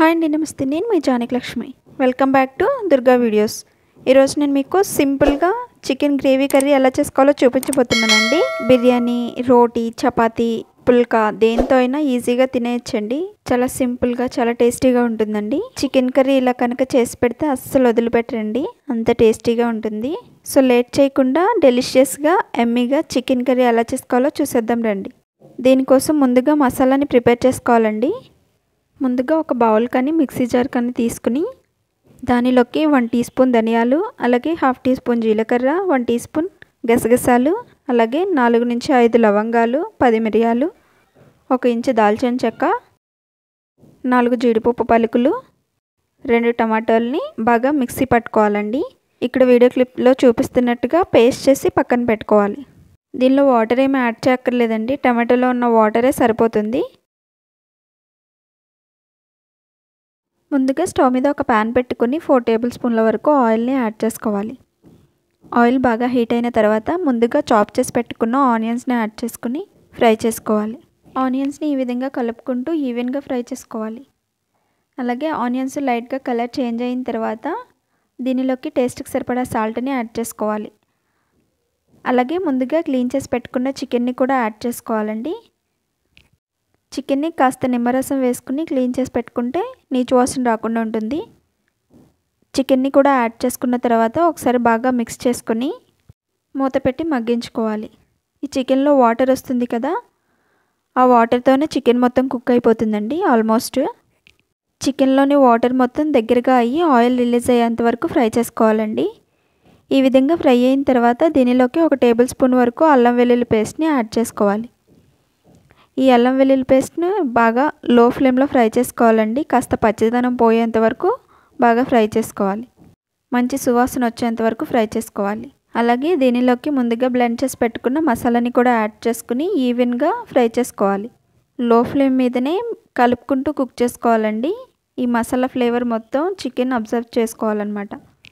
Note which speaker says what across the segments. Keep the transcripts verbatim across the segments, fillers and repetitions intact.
Speaker 1: Hi అండి, నమస్తే. నేను మీ Janaki Lakshmi. Welcome back to Durga Videos. ఈరోజు నేను మీకు సింపుల్గా చికెన్ గ్రేవీ కర్రీ ఎలా చేసుకోవాలో చూపించబోతున్నానండి. బిర్యానీ, రోటీ, చపాతీ, పుల్కా దేంతో అయినా ఈజీగా తినేయచ్చండి. చాలా సింపుల్గా, చాలా టేస్టీగా ఉంటుందండి. చికెన్ కర్రీ ఇలా కనుక చేసి పెడితే అస్సలు వదిలిపెట్టరండి, అంత టేస్టీగా ఉంటుంది. సో లేట్ చేయకుండా డెలిషియస్గా ఎమ్మీగా చికెన్ కర్రీ ఎలా చేసుకోవాలో చూసేద్దాం రండి. దీనికోసం ముందుగా మసాలాని ప్రిపేర్ చేసుకోవాలండి. ముందుగా ఒక బౌల్ కానీ మిక్సీ జార్ కానీ తీసుకుని దానిలోకి వన్ టీ స్పూన్ ధనియాలు, అలాగే హాఫ్ టీ స్పూన్ జీలకర్ర, వన్ టీ స్పూన్ గసగసాలు, అలాగే నాలుగు నుంచి ఐదు లవంగాలు, పది మిరియాలు, ఒక ఇంచు దాల్చిన చెక్క, నాలుగు జీడిపప్పు పలుకులు, రెండు టమాటాలని బాగా మిక్సీ పట్టుకోవాలండి. ఇక్కడ వీడియో క్లిప్లో చూపిస్తున్నట్టుగా పేస్ట్ చేసి పక్కన పెట్టుకోవాలి. దీనిలో వాటర్ ఏమీ యాడ్ చేయక్కర్లేదండి, టమాటోలో ఉన్న వాటరే సరిపోతుంది. ముందుగా స్టవ్ మీద ఒక ప్యాన్ పెట్టుకుని ఫోర్ టేబుల్ స్పూన్ల వరకు ఆయిల్ని యాడ్ చేసుకోవాలి. ఆయిల్ బాగా హీట్ అయిన తర్వాత ముందుగా చాప్ చేసి పెట్టుకున్న ఆనియన్స్ని యాడ్ చేసుకుని ఫ్రై చేసుకోవాలి. ఆనియన్స్ని ఈ విధంగా కలుపుకుంటూ ఈవెన్గా ఫ్రై చేసుకోవాలి. అలాగే ఆనియన్స్ లైట్గా కలర్ చేంజ్ అయిన తర్వాత దీనిలోకి టేస్ట్కి సరిపడా సాల్ట్ని యాడ్ చేసుకోవాలి. అలాగే ముందుగా క్లీన్ చేసి పెట్టుకున్న చికెన్ని కూడా యాడ్ చేసుకోవాలండి. చికెన్ని కాస్త నిమ్మరసం వేసుకుని క్లీన్ చేసి పెట్టుకుంటే నీచు వాసన రాకుండా ఉంటుంది. చికెన్ని కూడా యాడ్ చేసుకున్న తర్వాత ఒకసారి బాగా మిక్స్ చేసుకొని మూత పెట్టి మగ్గించుకోవాలి. ఈ చికెన్లో వాటర్ వస్తుంది కదా, ఆ వాటర్తోనే చికెన్ మొత్తం కుక్ అయిపోతుందండి. ఆల్మోస్ట్ చికెన్లోని వాటర్ మొత్తం దగ్గరగా అయ్యి ఆయిల్ రిలీజ్ అయ్యేంత వరకు ఫ్రై చేసుకోవాలండి. ఈ విధంగా ఫ్రై అయిన తర్వాత దీనిలోకి ఒక టేబుల్ స్పూన్ వరకు అల్లం వెల్లుల్లి పేస్ట్ని యాడ్ చేసుకోవాలి. ఈ అల్లం వెల్లుల్లి పేస్ట్ను బాగా లో ఫ్లేమ్లో ఫ్రై చేసుకోవాలండి. కాస్త పచ్చిదనం పోయేంత వరకు బాగా ఫ్రై చేసుకోవాలి. మంచి సువాసన వచ్చేంత వరకు ఫ్రై చేసుకోవాలి. అలాగే దీనిలోకి ముందుగా బ్లెండ్ చేసి పెట్టుకున్న మసాలాని కూడా యాడ్ చేసుకుని ఈవెన్గా ఫ్రై చేసుకోవాలి. లో ఫ్లేమ్ మీదనే కలుపుకుంటూ కుక్ చేసుకోవాలండి. ఈ మసాలా ఫ్లేవర్ మొత్తం చికెన్ అబ్జర్వ్ చేసుకోవాలన్నమాట.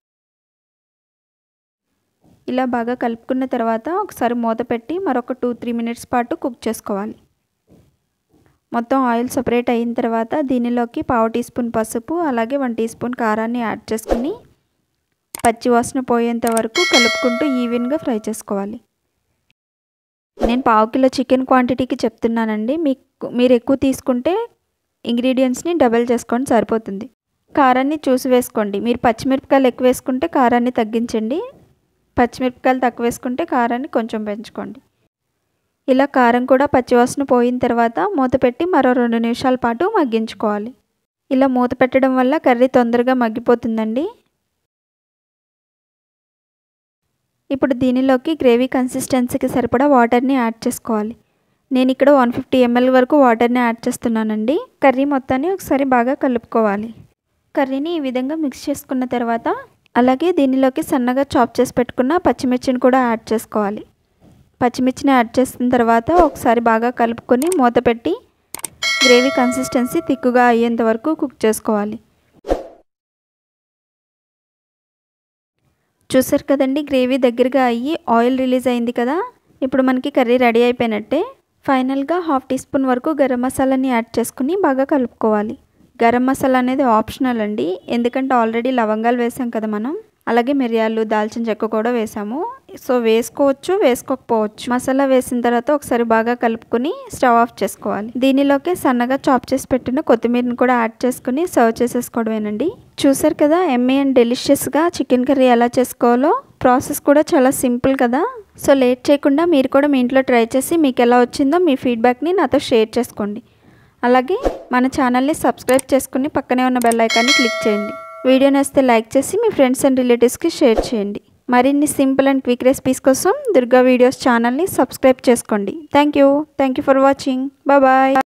Speaker 1: ఇలా బాగా కలుపుకున్న తర్వాత ఒకసారి మూత పెట్టి మరొక టూ త్రీ మినిట్స్ పాటు కుక్ చేసుకోవాలి. మొత్తం ఆయిల్ సపరేట్ అయిన తర్వాత దీనిలోకి పావు టీ స్పూన్ పసుపు, అలాగే వన్ టీ స్పూన్ కారాన్ని యాడ్ చేసుకుని పచ్చి వాసన పోయేంత వరకు కలుపుకుంటూ ఈవెన్గా ఫ్రై చేసుకోవాలి. నేను పావు కిలో చికెన్ క్వాంటిటీకి చెప్తున్నానండి. మీకు మీరు ఎక్కువ తీసుకుంటే ఇంగ్రీడియంట్స్ని డబల్ చేసుకోండి, సరిపోతుంది. కారాన్ని చూసి వేసుకోండి. మీరు పచ్చిమిరపకాయలు ఎక్కువ వేసుకుంటే కారాన్ని తగ్గించండి, పచ్చిమిరపకాయలు తక్కువ వేసుకుంటే కారాన్ని కొంచెం పెంచుకోండి. ఇలా కారం కూడా పచ్చివాసన పోయిన తర్వాత మూత పెట్టి మరో రెండు నిమిషాల పాటు మగ్గించుకోవాలి. ఇలా మూత పెట్టడం వల్ల కర్రీ తొందరగా మగ్గిపోతుందండి. ఇప్పుడు దీనిలోకి గ్రేవీ కన్సిస్టెన్సీకి సరిపడా వాటర్ని యాడ్ చేసుకోవాలి. నేను ఇక్కడ వన్ ఫిఫ్టీ ఎంఎల్ వరకు వాటర్ని యాడ్ చేస్తున్నానండి. కర్రీ మొత్తాన్ని ఒకసారి బాగా కలుపుకోవాలి. కర్రీని ఈ విధంగా మిక్స్ చేసుకున్న తర్వాత అలాగే దీనిలోకి సన్నగా చాప్ చేసి పెట్టుకున్న పచ్చిమిర్చిని కూడా యాడ్ చేసుకోవాలి. పచ్చిమిర్చిని యాడ్ చేసిన తర్వాత ఒకసారి బాగా కలుపుకొని మూత పెట్టి గ్రేవీ కన్సిస్టెన్సీ థిక్గా అయ్యేంత వరకు కుక్ చేసుకోవాలి. చూసారు కదండి, గ్రేవీ దగ్గరగా అయ్యి ఆయిల్ రిలీజ్ అయింది కదా. ఇప్పుడు మనకి కర్రీ రెడీ అయిపోయినట్టే. ఫైనల్గా హాఫ్ టీ స్పూన్ వరకు గరం మసాలాని యాడ్ చేసుకుని బాగా కలుపుకోవాలి. గరం మసాలా అనేది ఆప్షనల్ అండి, ఎందుకంటే ఆల్రెడీ లవంగాలు వేసాం కదా మనం, అలాగే మిరియాలు, దాల్చిన చెక్క కూడా వేసాము. సో వేసుకోవచ్చు, వేసుకోకపోవచ్చు. మసాలా వేసిన తర్వాత ఒకసారి బాగా కలుపుకొని స్టవ్ ఆఫ్ చేసుకోవాలి. దీనిలోకి సన్నగా చాప్ చేసి పెట్టిన కొత్తిమీరని కూడా యాడ్ చేసుకుని సర్వ్ చేసేసుకోవడమేనండి. చూసారు కదా, ఎమ్మీ అండ్ డెలిషియస్గా చికెన్ కర్రీ ఎలా చేసుకోవాలో. ప్రాసెస్ కూడా చాలా సింపుల్ కదా. సో లేట్ చేయకుండా మీరు కూడా మీ ఇంట్లో ట్రై చేసి మీకు ఎలా వచ్చిందో మీ ఫీడ్బ్యాక్ని నాతో షేర్ చేసుకోండి. అలాగే మన ఛానల్ని సబ్స్క్రైబ్ చేసుకుని పక్కనే ఉన్న బెల్ ఐకాన్ని క్లిక్ చేయండి. వీడియో నచ్చితే లైక్ చేసి మీ ఫ్రెండ్స్ అండ్ రిలేటివ్స్కి షేర్ చేయండి. మరిన్ని సింపుల్ అండ్ క్విక్ రెసిపీస్ కోసం దుర్గా వీడియోస్ ఛానల్ని సబ్స్క్రైబ్ చేసుకోండి. Thank you thank you for watching. Bye bye.